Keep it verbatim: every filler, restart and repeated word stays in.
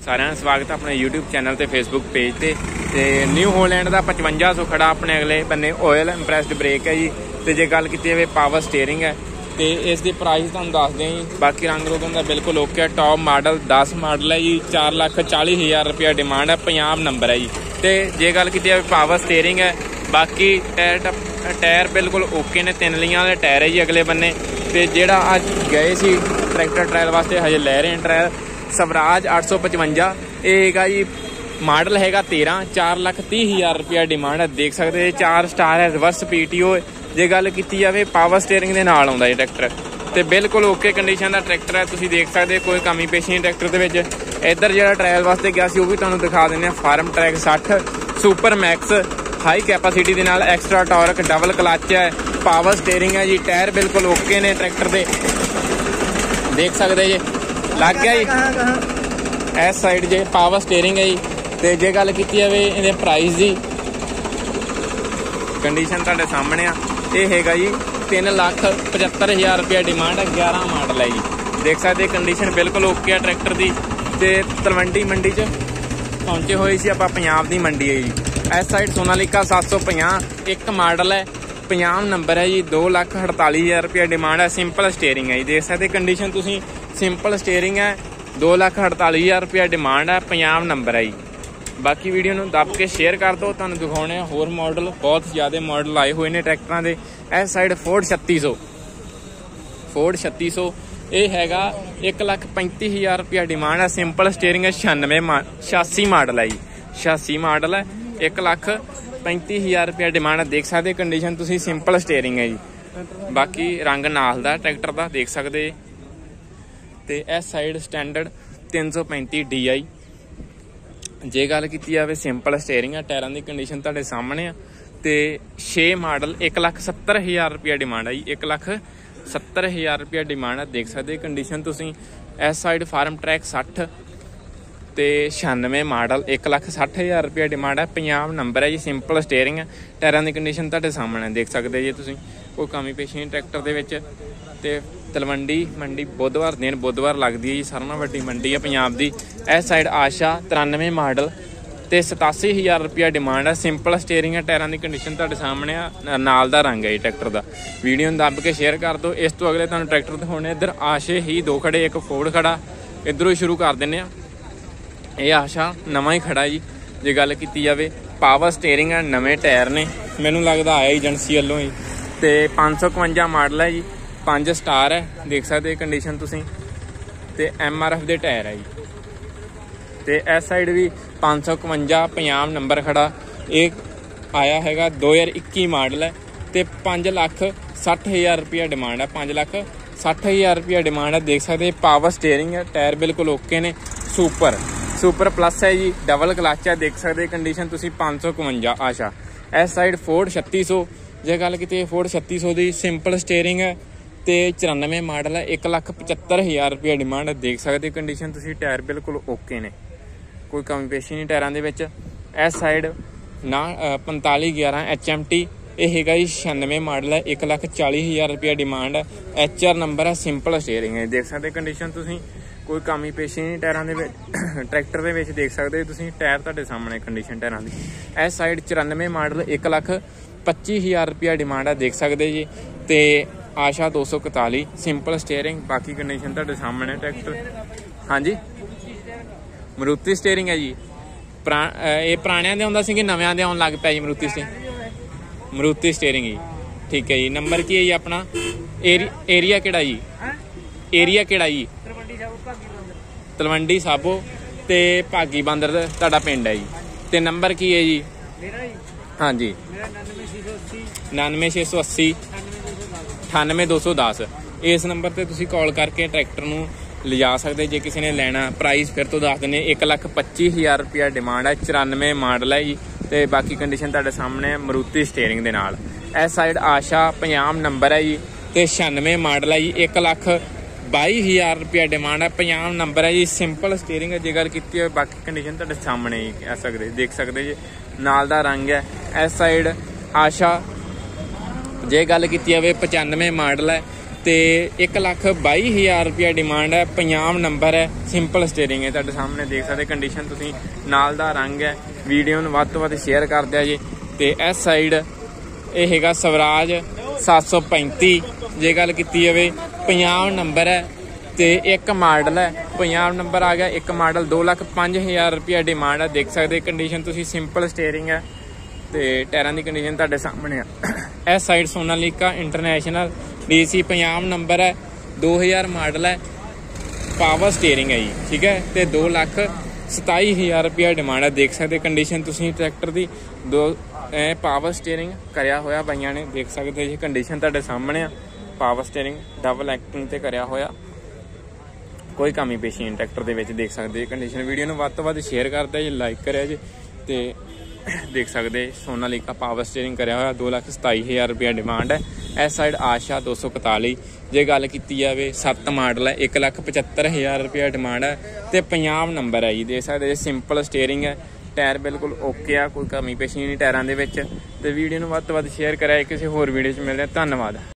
सारिਆਂ ਦਾ स्वागत है अपने यूट्यूब चैनल ਤੇ फेसबुक पेज ਤੇ ਤੇ ਨਿਊ ਹੋਲੈਂਡ ਦਾ पचवंजा सौ खड़ा अपने अगले बन्ने ऑयल इंप्रैस्ड ब्रेक है जी। ਤੇ ਜੇ ਗੱਲ ਕੀਤੀ ਜਾਵੇ पावर स्टेयरिंग है ਤੇ ਇਸ ਦੀ ਪ੍ਰਾਈਸ ਤੁਹਾਨੂੰ ਦੱਸਦੇ ਹਾਂ ਜੀ। ਬਾਕੀ ਰੰਗ ਰੋਗਨ ਦਾ ਬਿਲਕੁਲ ਓਕੇ ਹੈ। ਟੌਪ ਮਾਡਲ ਦਸ ਮਾਡਲ ਹੈ ਜੀ। ਚਾਰ ਲੱਖ ਚਾਲੀ ਹਜ਼ਾਰ ਰੁਪਇਆ ਡਿਮਾਂਡ ਹੈ। ਪੰਜਾਬ ਨੰਬਰ ਹੈ ਜੀ। ਤੇ ਜੇ ਗੱਲ ਕੀਤੀ ਜਾਵੇ ਪਾਵਰ ਸਟੀਅਰਿੰਗ ਹੈ। ਬਾਕੀ ਟਾਇਰ ਟਾਇਰ ਬਿਲਕੁਲ ਓਕੇ ਨੇ। ਤਿੰਨ ਲੀਆਂ ਦੇ ਟਾਇਰ ਹੈ ਜੀ ਅਗਲੇ ਬੰਨੇ। ਤੇ ਜਿਹੜਾ ਅੱਜ ਗਏ ਸੀ ਟਰੈਕਟਰ ਟਰਾਇਲ ਵਾਸਤੇ ਹਜੇ ਲੈ ਰਹੇ ਟਰਾਇਲ ਸਵਰਾਜ ਅੱਠ ਸੌ ਪਚਵੰਜਾ। ਇਹ ਹੈਗਾ ਜੀ ਮਾਡਲ ਹੈਗਾ ਤੇਰਾਂ। ਚਾਰ ਲੱਖ ਤੀਹ ਹਜ਼ਾਰ ਰੁਪਇਆ ਡਿਮਾਂਡ ਹੈ। ਦੇਖ ਸਕਦੇ ਚਾਰ ਸਟਾਰ ਹੈ। Reverse P T O. ਜੇ ਗੱਲ ਕੀਤੀ ਜਾਵੇ ਪਾਵਰ ਸਟੀਅਰਿੰਗ ਦੇ ਨਾਲ ਆਉਂਦਾ ਜੀ ਟਰੈਕਟਰ। ਤੇ ਬਿਲਕੁਲ ਓਕੇ ਕੰਡੀਸ਼ਨ ਦਾ ਟਰੈਕਟਰ ਹੈ। ਤੁਸੀਂ ਦੇਖ ਸਕਦੇ ਕੋਈ ਕਮੀ ਪੇਸ਼ੀ ਨਹੀਂ ਟਰੈਕਟਰ ਦੇ ਵਿੱਚ। ਇੱਧਰ ਜਿਹੜਾ ਟਰਾਇਲ ਵਾਸਤੇ ਗਿਆ ਸੀ ਉਹ ਵੀ ਤੁਹਾਨੂੰ ਦਿਖਾ ਦਿੰਦੇ ਹਾਂ। ਫਾਰਮ ਟਰੈਕ ਸੱਠ ਸੁਪਰ ਮੈਕਸ ਹਾਈ ਕੈਪੈਸਿਟੀ ਦੇ ਨਾਲ ਐਕਸਟਰਾ ਟਾਰਕ ਡਬਲ ਕਲੱਚ ਹੈ। ਪਾਵਰ ਸਟੀਅਰਿੰਗ ਹੈ ਜੀ। ਟਾਇਰ ਬਿਲਕੁਲ ਓਕੇ ਨੇ ਟਰੈਕਟਰ ਦੇ। ਦੇਖ ਸਕਦੇ ਜੀ ਲੱਗ ਗਿਆ ਜੀ ਇਸ ਸਾਈਡ ਜੇ ਪਾਵਰ ਸਟੀਅਰਿੰਗ ਹੈ ਜੀ। ਤੇ ਜੇ ਗੱਲ ਕੀਤੀ ਜਾਵੇ ਇਹਦੇ ਪ੍ਰਾਈਸ ਦੀ ਕੰਡੀਸ਼ਨ ਤੁਹਾਡੇ ਸਾਹਮਣੇ ਆ। ਇਹ ਹੈਗਾ ਜੀ ਤਿੰਨ ਲੱਖ ਪਝੱਤਰ ਹਜ਼ਾਰ ਰੁਪਇਆ ਡਿਮਾਂਡ ਹੈ। ਗਿਆਰਾਂ ਮਾਡਲ ਹੈ ਜੀ। ਦੇਖ ਸਕਦੇ ਕੰਡੀਸ਼ਨ ਬਿਲਕੁਲ ਓਕੇ ਆ ਟਰੈਕਟਰ ਦੀ। ਤੇ ਤਲਵੰਡੀ ਮੰਡੀ 'ਚ ਪਹੁੰਚੇ ਹੋਏ ਸੀ ਆਪਾਂ। ਪੰਜਾਬ ਦੀ ਮੰਡੀ ਹੈ ਜੀ। ਇਸ ਸਾਈਡ ਸੋਨਾਲੀਕਾ ਸੱਤ ਸੌ ਪੰਜਾਹ ਇੱਕ ਮਾਡਲ ਹੈ। ਪੰਜਾਬ ਨੰਬਰ ਹੈ ਜੀ। ਦੋ ਲੱਖ ਅਠਤਾਲੀ ਹਜ਼ਾਰ ਰੁਪਇਆ ਡਿਮਾਂਡ ਹੈ। ਸਿੰਪਲ ਸਟੀਅਰਿੰਗ ਹੈ ਜੀ। ਦੇਖ ਸਕਦੇ ਕੰਡੀਸ਼ਨ ਤੁਸੀਂ ਸਿੰਪਲ ਸਟੀਅਰਿੰਗ ਹੈ। ਦੋ ਲੱਖ ਅਠਤਾਲੀ ਹਜ਼ਾਰ ਰੁਪਇਆ ਡਿਮਾਂਡ ਹੈ। ਪੰਜਾਬ ਨੰਬਰ ਹੈ ਜੀ। ਬਾਕੀ ਵੀਡੀਓ ਨੂੰ ਦੱਬ ਕੇ ਸ਼ੇਅਰ ਕਰ ਦਿਓ। ਤੁਹਾਨੂੰ ਦਿਖਾਉਣੇ ਆ ਹੋਰ ਮਾਡਲ। ਬਹੁਤ ਜ਼ਿਆਦਾ ਮਾਡਲ ਆਏ ਹੋਏ ਨੇ ਟਰੈਕਟਰਾਂ ਦੇ। ਇਸ ਸਾਈਡ ਫੋਰਡ ਛੱਤੀ ਸੌ ਫੋਰਡ ਛੱਤੀ ਸੌ ਇਹ ਹੈਗਾ ਇੱਕ ਲੱਖ ਪੈਂਤੀ ਹਜ਼ਾਰ ਰੁਪਇਆ ਡਿਮਾਂਡ ਹੈ। ਸਿੰਪਲ ਸਟੀਅਰਿੰਗ ਹੈ। ਛਿਆਨਵੇਂ ਮਾ ਛਿਆਸੀ ਮਾਡਲ ਹੈ ਜੀ। ਛਿਆਸੀ ਮਾਡਲ ਹੈ। ਇੱਕ ਲੱਖ ਪੈਂਤੀ ਹਜ਼ਾਰ ਰੁਪਇਆ ਡਿਮਾਂਡ ਹੈ। ਦੇਖ ਸਕਦੇ ਕੰਡੀਸ਼ਨ ਤੁਸੀਂ ਸਿੰਪਲ ਸਟੀਅਰਿੰਗ ਹੈ ਜੀ। ਬਾਕੀ ਰੰਗ ਨਾਲ ਦਾ ਟਰੈਕਟਰ ਦਾ ਦੇਖ ਸਕਦੇ। ਤੇ ਇਸ ਸਾਈਡ ਸਟੈਂਡਰਡ ਤਿੰਨ ਸੌ ਪੈਂਤੀ ਡੀ ਆਈ। ਜੇ ਗੱਲ ਕੀਤੀ ਜਾਵੇ ਸਿੰਪਲ ਸਟੀਅਰਿੰਗ ਆ। ਟਾਇਰਾਂ ਦੀ ਕੰਡੀਸ਼ਨ ਤੁਹਾਡੇ ਸਾਹਮਣੇ ਆ। ਤੇ ਛੇ ਮਾਡਲ ਇੱਕ ਲੱਖ ਸੱਤਰ ਹਜ਼ਾਰ ਰੁਪਇਆ ਡਿਮਾਂਡ ਹੈ ਜੀ। ਇੱਕ ਲੱਖ ਸੱਤਰ ਹਜ਼ਾਰ ਰੁਪਇਆ ਡਿਮਾਂਡ ਹੈ। ਦੇਖ ਸਕਦੇ ਕੰਡੀਸ਼ਨ ਤੁਸੀਂ ਇਸ ਸਾਈਡ ਫਾਰਮ ਟਰੈਕ ਸੱਠ ਤੇ ਛਿਆਨਵੇਂ ਮਾਡਲ ਇੱਕ ਲੱਖ ਸੱਠ ਹਜ਼ਾਰ ਰੁਪਇਆ ਡਿਮਾਂਡ ਹੈ। ਪੰਜਾਬ ਨੰਬਰ ਹੈ ਜੀ। ਸਿੰਪਲ ਸਟੀਅਰਿੰਗ ਹੈ। ਟਾਇਰਾਂ ਦੀ ਕੰਡੀਸ਼ਨ ਤੁਹਾਡੇ ਸਾਹਮਣੇ ਦੇਖ ਸਕਦੇ ਜੀ ਤੁਸੀਂ। ਕੋਈ ਕਮੀ ਪੇਸ਼ੀ ਨਹੀਂ ਟਰੈਕਟਰ ਦੇ ਵਿੱਚ। ਤੇ ਤਲਵੰਡੀ ਮੰਡੀ ਬੁੱਧਵਾਰ ਦਿਨ ਬੁੱਧਵਾਰ ਲੱਗਦੀ ਹੈ ਜੀ। ਸਾਰਿਆਂ ਨਾਲੋਂ ਵੱਡੀ ਮੰਡੀ ਹੈ ਪੰਜਾਬ ਦੀ। ਇਸ ਸਾਈਡ ਆਸ਼ਾ ਤਰਾਨਵੇਂ ਮਾਡਲ ਤੇ ਸਤਾਸੀ ਹਜ਼ਾਰ ਰੁਪਇਆ ਡਿਮਾਂਡ ਹੈ। ਸਿੰਪਲ ਸਟੀਅਰਿੰਗ ਹੈ। ਟਾਇਰਾਂ ਦੀ ਕੰਡੀਸ਼ਨ ਤੁਹਾਡੇ ਸਾਹਮਣੇ ਆ। ਨਾਲ ਦਾ ਰੰਗ ਹੈ ਜੀ ਟਰੈਕਟਰ ਦਾ। ਵੀਡੀਓ ਨੂੰ ਦੱਬ ਕੇ ਸ਼ੇਅਰ ਕਰ ਦਿਓ। ਇਸ ਤੋਂ ਅਗਲੇ ਤੁਹਾਨੂੰ ਟਰੈਕਟਰ ਦਿਖਾਉਣੇ। ਇੱਧਰ ਆਸ਼ੇ ਹੀ ਦੋ ਖੜੇ ਇੱਕ ਫੋਰਡ ਖੜਾ। ਇੱਧਰੋਂ ਹੀ ਸ਼ੁਰੂ ਕਰ ਦਿੰਦੇ ਹਾਂ। ਇਹ ਆਸ਼ਾ ਨਵਾਂ ਹੀ ਖੜਾ ਜੀ। ਜੇ ਗੱਲ ਕੀਤੀ ਜਾਵੇ ਪਾਵਰ ਸਟੀਅਰਿੰਗ ਹੈ। ਨਵੇਂ ਟਾਇਰ ਨੇ ਮੈਨੂੰ ਲੱਗਦਾ ਆਇਆ ਏਜੰਸੀ ਵੱਲੋਂ ਹੀ। ਤੇ ਪੰਜ ਸੌ ਇਕਵੰਜਾ ਮਾਡਲ ਹੈ ਜੀ। ਪੰਜ ਸਟਾਰ ਹੈ। ਦੇਖ ਸਕਦੇ ਕੰਡੀਸ਼ਨ ਤੁਸੀਂ। ਤੇ ਐਮ ਆਰ ਐਫ ਦੇ ਟਾਇਰ ਹੈ ਜੀ। ਤੇ ਇਸ ਸਾਈਡ ਵੀ ਪੰਜ ਸੌ ਇਕਵੰਜਾ ਪੰਜਾਬ ਨੰਬਰ ਖੜਾ। ਇਹ ਆਇਆ ਹੈਗਾ ਦੋ ਹਜ਼ਾਰ ਇੱਕੀ ਮਾਡਲ ਹੈ। ਤੇ ਪੰਜ ਲੱਖ ਸੱਠ ਹਜ਼ਾਰ ਰੁਪਇਆ ਡਿਮਾਂਡ ਹੈ। ਪੰਜ ਲੱਖ ਸੱਠ ਹਜ਼ਾਰ ਰੁਪਇਆ ਡਿਮਾਂਡ ਹੈ। ਦੇਖ ਸਕਦੇ ਪਾਵਰ ਸਟੀਅਰਿੰਗ ਹੈ। ਟਾਇਰ ਬਿਲਕੁਲ ਓਕੇ ਨੇ। ਸੁਪਰ ਸੁਪਰ ਪਲੱਸ ਹੈ ਜੀ। ਡਬਲ ਕਲੱਚ ਹੈ। ਦੇਖ ਸਕਦੇ ਕੰਡੀਸ਼ਨ ਤੁਸੀਂ ਪੰਜ ਸੌ ਇਕਵੰਜਾ ਆਸ਼ਾ। ਇਸ ਸਾਈਡ ਫੋਰਡ ਛੱਤੀ ਸੌ। ਜੇ ਗੱਲ ਕੀਤੀ ਫੋਰਡ ਛੱਤੀ ਸੌ ਦੀ ਸਿੰਪਲ ਸਟੀਅਰਿੰਗ ਹੈ। ਤੇ ਚੁਰਾਨਵੇਂ ਮਾਡਲ ਹੈ। ਇੱਕ ਲੱਖ ਪਝੱਤਰ ਹਜ਼ਾਰ ਰੁਪਇਆ ਡਿਮਾਂਡ ਹੈ। ਦੇਖ ਸਕਦੇ ਕੰਡੀਸ਼ਨ ਤੁਸੀਂ। ਟਾਇਰ ਬਿਲਕੁਲ ਓਕੇ ਨੇ। ਕੋਈ ਕਮੀ ਪੇਸ਼ੀ ਨਹੀਂ ਟਾਇਰਾਂ ਦੇ ਵਿੱਚ। ਇਸ ਸਾਈਡ ਨਾ ਪੰਤਾਲੀ ਗਿਆਰਾਂ ਐਚ ਐਮ ਟੀ। ਇਹ ਹੈਗਾ ਜੀ ਛਿਆਨਵੇਂ ਮਾਡਲ ਹੈ। ਇੱਕ ਲੱਖ ਚਾਲੀ ਹਜ਼ਾਰ ਰੁਪਇਆ ਡਿਮਾਂਡ ਹੈ। ਐਚ ਆਰ ਨੰਬਰ ਹੈ। ਸਿੰਪਲ ਸਟੀਅਰਿੰਗ ਹੈ। ਦੇਖ ਸਕਦੇ ਕੰਡੀਸ਼ਨ ਤੁਸੀਂ। ਕੋਈ ਕਮੀ ਪੇਸ਼ੀ ਨਹੀਂ ਟਾਇਰਾਂ ਦੇ ਵਿੱਚ। ਟਰੈਕਟਰ ਦੇ ਵਿੱਚ ਦੇਖ ਸਕਦੇ ਤੁਸੀਂ। ਟਾਇਰ ਤੁਹਾਡੇ ਸਾਹਮਣੇ ਕੰਡੀਸ਼ਨ ਟਾਇਰਾਂ ਦੀ। ਇਸ ਸਾਈਡ ਚੁਰਾਨਵੇਂ ਮਾਡਲ ਇੱਕ ਲੱਖ ਪੱਚੀ ਹਜ਼ਾਰ ਰੁਪਇਆ ਡਿਮਾਂਡ ਹੈ। ਦੇਖ ਸਕਦੇ ਜੀ। ਤੇ ਆਸ਼ਾ ਦੋ ਸੌ ਇਕਤਾਲੀ ਸਿੰਪਲ ਸਟੀਅਰਿੰਗ। ਬਾਕੀ ਕੰਡੀਸ਼ਨ ਤੁਹਾਡੇ ਸਾਹਮਣੇ ਟਰੈਕਟਰ। ਹਾਂਜੀ ਮਰੂਤੀ ਸਟੀਅਰਿੰਗ ਹੈ ਜੀ। ਪੁਰਾ ਇਹ ਪੁਰਾਣਿਆਂ ਦੇ ਆਉਂਦਾ ਸੀ ਕਿ ਨਵਿਆਂ ਦੇ ਆਉਣ ਲੱਗ ਪਿਆ ਜੀ ਮਰੂਤੀ ਸਟੀਅਰਿੰਗ। ਮਰੂਤੀ ਸਟੀਅਰਿੰਗ ਜੀ। ਠੀਕ ਹੈ ਜੀ। ਨੰਬਰ ਕੀ ਹੈ ਜੀ ਆਪਣਾ? ਏਰੀ ਏਰੀਆ ਕਿਹੜਾ ਜੀ? ਏਰੀਆ ਕਿਹੜਾ ਜੀ? ਤਲਵੰਡੀ ਸਾਬੋ ਤੇ ਭਾਗੀ ਬਾਂਦਰ ਤੁਹਾਡਾ ਪਿੰਡ ਹੈ ਜੀ। ਤੇ ਨੰਬਰ ਕੀ ਹੈ ਜੀ? ਹਾਂਜੀ ਉਨਾਨਵੇਂ ਛੇ ਸੌ ਅੱਸੀ ਅਠਾਨਵੇਂ ਦੋ ਸੌ ਦਸ। ਇਸ ਨੰਬਰ ਤੇ ਤੁਸੀਂ ਕਾਲ ਕਰਕੇ ਟਰੈਕਟਰ ਨੂੰ ਲਿਜਾ ਸਕਦੇ ਜੇ ਕਿਸੇ ਨੇ ਲੈਣਾ। ਪ੍ਰਾਈਸ ਫਿਰ ਤੋਂ ਦੱਸ ਦਿੰਦੇ। ਇੱਕ ਲੱਖ ਪੱਚੀ ਹਜ਼ਾਰ ਰੁਪਇਆ ਡਿਮਾਂਡ ਹੈ। ਚੁਰਾਨਵੇਂ ਮਾਡਲ ਹੈ ਜੀ। ਤੇ ਬਾਕੀ ਕੰਡੀਸ਼ਨ ਤੁਹਾਡੇ ਸਾਹਮਣੇ ਮਰੂਤੀ ਸਟੀਅਰਿੰਗ ਦੇ ਨਾਲ। ਇਸ ਸਾਈਡ ਆਸ਼ਾ ਪੰਜਾਬ ਨੰਬਰ ਹੈ ਜੀ। ਤੇ ਛਿਆਨਵੇਂ ਮਾਡਲ ਹੈ ਜੀ। ਇੱਕ ਲੱਖ ਬਾਈ ਹਜ਼ਾਰ ਰੁਪਇਆ ਡਿਮਾਂਡ ਹੈ। ਪੰਜਾਬ ਨੰਬਰ ਹੈ ਜੀ। ਸਿੰਪਲ ਸਟੀਅਰਿੰਗ ਹੈ। ਜੇ ਗੱਲ ਕੀਤੀ ਹੋਵੇ ਬਾਕੀ ਕੰਡੀਸ਼ਨ ਤੁਹਾਡੇ ਸਾਹਮਣੇ ਹੀ ਕਹਿ ਸਕਦੇ ਦੇਖ ਸਕਦੇ ਜੀ। ਨਾਲ ਦਾ ਰੰਗ ਹੈ। ਇਸ ਸਾਈਡ ਆਸ਼ਾ ਜੇ ਗੱਲ ਕੀਤੀ ਜਾਵੇ ਪਚਾਨਵੇਂ ਮਾਡਲ ਹੈ। ਤੇ ਇੱਕ ਲੱਖ ਬਾਈ ਹਜ਼ਾਰ ਰੁਪਇਆ ਡਿਮਾਂਡ ਹੈ। ਪੰਜਾਬ ਨੰਬਰ ਹੈ, ਸਿੰਪਲ ਸਟੀਅਰਿੰਗ ਹੈ। ਤੁਹਾਡੇ ਸਾਹਮਣੇ ਦੇਖ ਸਕਦੇ ਕੰਡੀਸ਼ਨ ਤੁਸੀਂ, ਨਾਲ ਦਾ ਰੰਗ ਹੈ। ਵੀਡੀਓ ਨੂੰ ਵੱਧ ਤੋਂ ਵੱਧ ਸ਼ੇਅਰ ਕਰ ਦਿਆ ਜੀ। ਤੇ ਇਸ ਸਾਈਡ ਇਹ ਹੈਗਾ ਸਵਰਾਜ ਸੱਤ ਸੌ ਪੈਂਤੀ। ਜੇ ਗੱਲ ਕੀਤੀ ਜਾਵੇ ਪੰਜਾਬ ਨੰਬਰ ਹੈ ਤੇ ਇੱਕ ਮਾਡਲ ਹੈ। ਪੰਜਾਬ ਨੰਬਰ ਆ ਗਿਆ, ਇੱਕ ਮਾਡਲ, ਦੋ ਲੱਖ ਪੰਜ ਹਜ਼ਾਰ ਰੁਪਇਆ ਡਿਮਾਂਡ ਹੈ। ਦੇਖ ਸਕਦੇ ਕੰਡੀਸ਼ਨ ਤੁਸੀਂ, ਸਿੰਪਲ ਸਟੀਅਰਿੰਗ ਹੈ ਤੇ ਟਾਇਰਾਂ ਦੀ ਕੰਡੀਸ਼ਨ ਤੁਹਾਡੇ ਸਾਹਮਣੇ ਆ। ਇਸ side Sonalika international D C, Punjab number ਹੈ, ਦੋ ਹਜ਼ਾਰ ਮਾਡਲ ਹੈ, ਪਾਵਰ ਸਟੀਅਰਿੰਗ ਹੈ ਜੀ, ਠੀਕ ਹੈ। ਤੇ ਦੋ ਲੱਖ ਸਤਾਈ ਹਜ਼ਾਰ ਰੁਪਇਆ ਡਿਮਾਂਡ ਹੈ। ਦੇਖ ਸਕਦੇ ਕੰਡੀਸ਼ਨ ਤੁਸੀਂ ਟਰੈਕਟਰ ਦੀ, ਦੋ ਪਾਵਰ ਸਟੀਅਰਿੰਗ ਕਰਿਆ ਹੋਇਆ ਬਾਈਆਂ ਨੇ। ਦੇਖ ਸਕਦੇ ਜੀ ਕੰਡੀਸ਼ਨ ਤੁਹਾਡੇ ਸਾਹਮਣੇ ਆ। ਪਾਵਰ ਸਟੀਅਰਿੰਗ ਡਬਲ ਐਕਟਿੰਗ ਤੇ ਕਰਿਆ ਹੋਇਆ, ਕੋਈ ਕਮੀ ਪੇਸ਼ੀ ਨਹੀਂ ਟਰੈਕਟਰ ਦੇ ਵਿੱਚ। ਦੇਖ ਸਕਦੇ ਕੰਡੀਸ਼ਨ। ਵੀਡੀਓ ਨੂੰ ਵੱਧ ਤੋਂ ਵੱਧ ਸ਼ੇਅਰ ਕਰਦਾ ਜੀ, ਲਾਈਕ ਕਰਿਆ ਜੀ। ਤੇ ਦੇਖ ਸਕਦੇ ਸੋਨਾਲੀਕਾ ਪਾਵਰ ਸਟੀਅਰਿੰਗ ਕਰਿਆ ਹੋਇਆ, ਦੋ ਲੱਖ ਸਤਾਈ ਹਜ਼ਾਰ ਰੁਪਇਆ ਡਿਮਾਂਡ ਹੈ। ਇਸ ਸਾਈਡ ਆਸ਼ਾ ਦੋ ਸੌ ਇਕਤਾਲੀ। ਜੇ ਗੱਲ ਕੀਤੀ ਜਾਵੇ ਸੱਤ ਮਾਡਲ ਹੈ, ਇੱਕ ਲੱਖ ਪਝੱਤਰ ਹਜ਼ਾਰ ਰੁਪਇਆ ਡਿਮਾਂਡ ਹੈ ਤੇ ਪੰਜਾਬ ਨੰਬਰ ਹੈ ਜੀ। ਦੇਖ ਸਕਦੇ ਸਿੰਪਲ ਸਟੀਅਰਿੰਗ ਹੈ, ਟਾਇਰ ਬਿਲਕੁਲ ਓਕੇ ਆ, ਕੋਈ ਕਮੀ ਪੇਸ਼ੀ ਨਹੀਂ ਟਾਇਰਾਂ ਦੇ ਵਿੱਚ। ਤੇ ਵੀਡੀਓ ਨੂੰ ਵੱਧ ਤੋਂ ਵੱਧ ਸ਼ੇਅਰ ਕਰਿਆ। ਕਿਸੇ ਹੋਰ ਵੀਡੀਓ 'ਚ ਮਿਲਦੇ ਹਾਂ, ਧੰਨਵਾਦ।